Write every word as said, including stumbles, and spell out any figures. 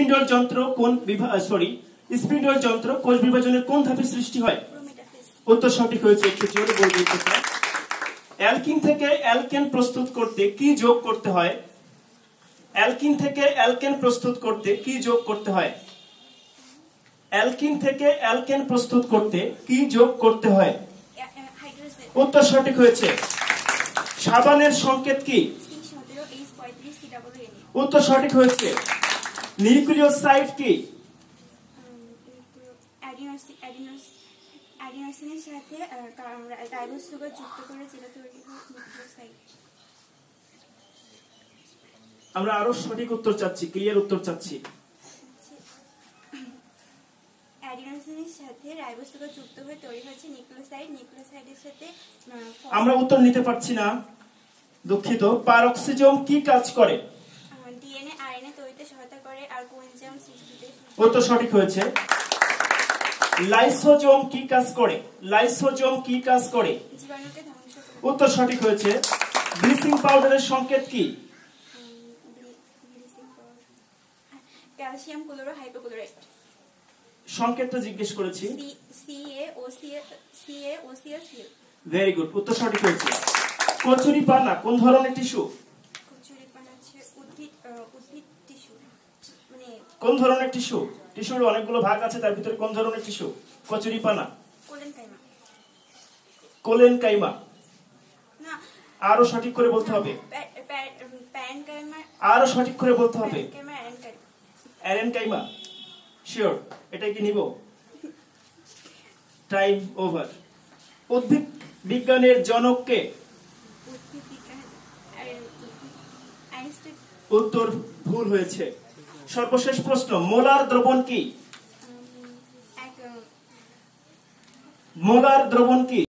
Spindle যন্ত্র কোন বিভাগ সরি স্পিন্ডল যন্ত্র কোষ বিভাজনের কোন ধাপে সৃষ্টি হয়? উত্তর সঠিক হয়েছে। একটু জোরে বলবেন এটা। অ্যালকিন থেকে অ্যালকেন প্রস্তুত করতে কি যোগ করতে হয়? অ্যালকিন থেকে অ্যালকেন প্রস্তুত করতে কি যোগ করতে হয়? অ্যালকিন থেকে অ্যালকেন প্রস্তুত করতে কি যোগ করতে হয়? উত্তর সঠিক হয়েছে। সাবানের সংকেত কি? উত্তর সঠিক হয়েছে। নিউক্লিওসাইড কি? অ্যাডিনোসিনের সাথে রাইবোজ সুগার যুক্ত করে যেটা তৈরি হয় নিউক্লিওসাইড। আমরা আরো সঠিক উত্তর চাচ্ছি, ক্লিয়ার উত্তর চাচ্ছি। অ্যাডিনোসিনের সাথে রাইবোজ সুগার যুক্ত হয়ে তৈরি হচ্ছে নিউক্লিওসাইড। নিউক্লিওসাইডের সাথে আমরা উত্তর নিতে পারছি না, দুঃখিত। পারক্সিজম কি কাজ করে? ডিএনএ আরএনএ তৈরিতে সহায়তা করে আর কোএনজাইম সৃষ্টিতে। উত্তর সঠিক হয়েছে। লাইসোজোম কি কাজ করে? লাইসোজোম কি কাজ করে? জীবাণুকে ধ্বংস করে। উত্তর সঠিক হয়েছে। ব্লিচিং পাউডারের সংকেত কি? Calcium chloro hypochlorite. সংকেতটা জিজ্ঞেস করেছি। সিএওসিএল। ভেরি গুড, উত্তর সঠিক হয়েছে। কচুরি পানা কোন ধরনের টিস্যু? কচুরি পানা হচ্ছে উদ্ভিদ উদ্ভিদ টিস্যু। মানে কোন ধরনের টিস্যু? টিস্যুর অনেকগুলো ভাগ আছে, তার ভিতরে কোন ধরনের টিস্যু? কচুরি পানা কোলেনকাইমা। কোলেনকাইমা না, আরো সঠিক করে বলতে হবে। প্যারেনকাইমা। আরো সঠিক করে বলতে হবে। Parenchyma aerenchyma. Aerenchyma sure? এটাই কি নিব? Time over. উদ্ভিদ বিজ্ঞানের জনক কে? উদ্ভিদ বিজ্ঞান আইনস্টাইন। উত্তর ভুল হয়েছে। সর্বশেষ প্রশ্ন, মোলার দ্রবণ কি? মোলার দ্রবণ কি?